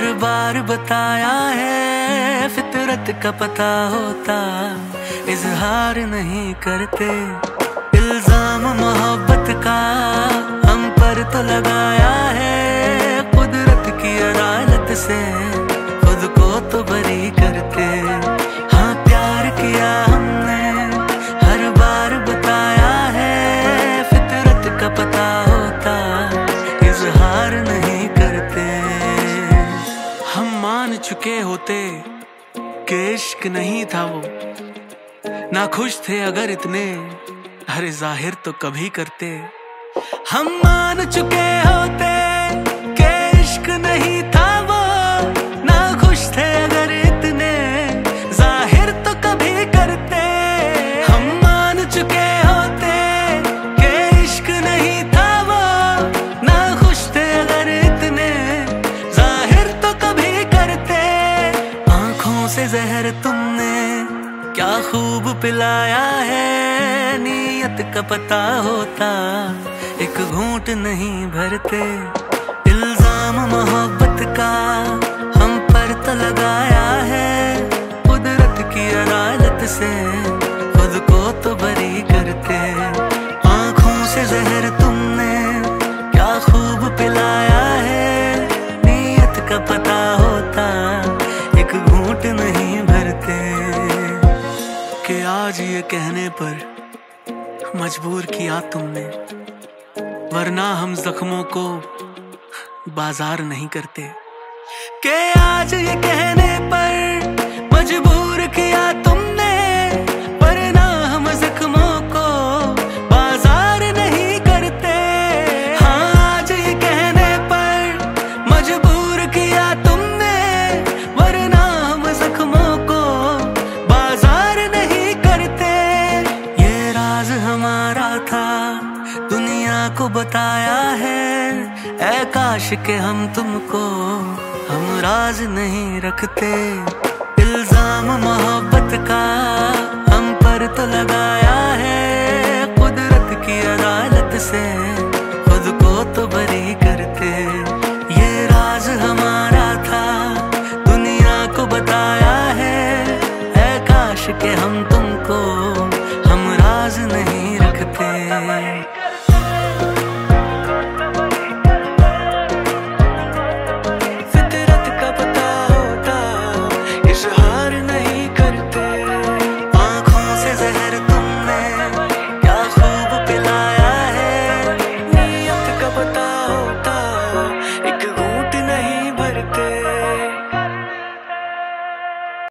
बार बताया है, फितरत का पता होता इजहार नहीं करते। इल्जाम मोहब्बत का हम पर तो लगाया है, कुदरत की अदालत से खुद को तो बरी करते। हाँ प्यार किया हमने, हर बार बताया है, फितरत का पता होता इजहार नहीं करते। हम मान चुके होते कि इश्क नहीं था वो, ना खुश थे अगर इतने, अरे जाहिर तो कभी करते। हम मान चुके होते कि इश्क नहीं था वो, ना खुश थे अगर इतने, जाहिर तो कभी करते। हम मान चुके होते कि इश्क नहीं था वो, ना खुश थे अगर इतने, जाहिर तो कभी करते। आंखों से जहर तुमने क्या खूब पिलाया है, नीयत का पता होता एक घूंट नहीं भरते। इल्जाम मोहब्बत का हम पर तो लगाया है, कुदरत की अदालत से खुद को तो बरी करते। आंखों से जहर तुमने क्या खूब पिलाया है, नीयत का पता होता एक घूंट नहीं भरते। कि आज ये कहने पर मजबूर किया तुमने, वरना हम जख्मों को बाजार नहीं करते। कि आज ये कहने पर मजबूर किया तुमने, वरना हम जख्मों को बाजार नहीं करते। हाँ आज ये कहने पर मजबूर किया तुमने, वरना हम जख्मों को बाजार नहीं करते। ये राज हमारा था, दुनिया को बताया है, ऐ काश के हम तुमको हम राज नहीं रखते। इल्जाम मोहब्बत का हम पर तो लगाया है, कुदरत की अदालत से खुद को तो बरी करते।